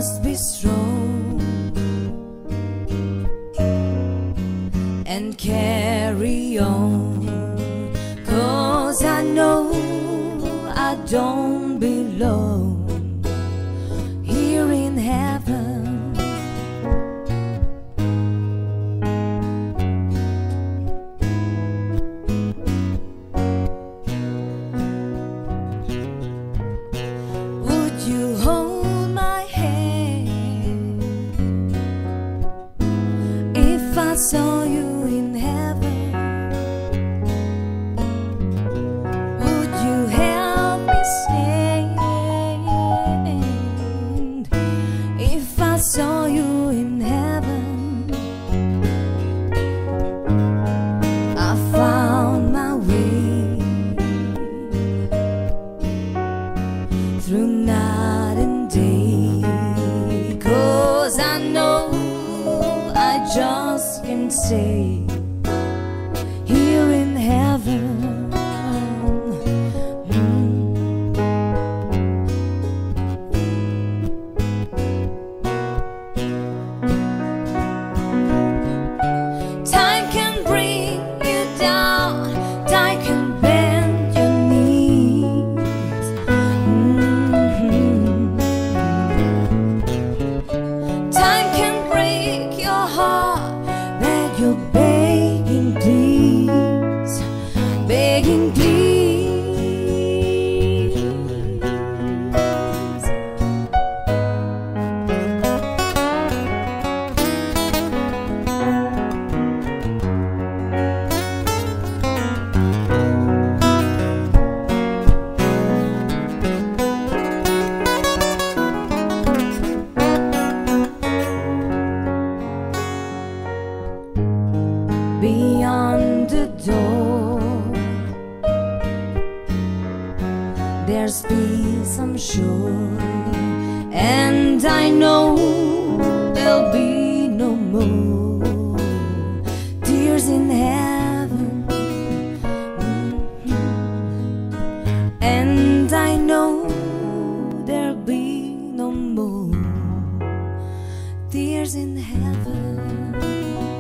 must be strong and carry on, 'cause I know I don't belong here in heaven. Would you hold my hand if I saw you in heaven? Would you help me stand if I saw you in heaven? I found my way through night and day, 'cause I know I just can't stay here in heaven. Time can bring you down, time can bend your knees. Time can break your heart, that you're begging please, begging please. Beyond the door, there's peace, I'm sure, and I know there'll be no more tears in heaven. And I know there'll be no more tears in heaven.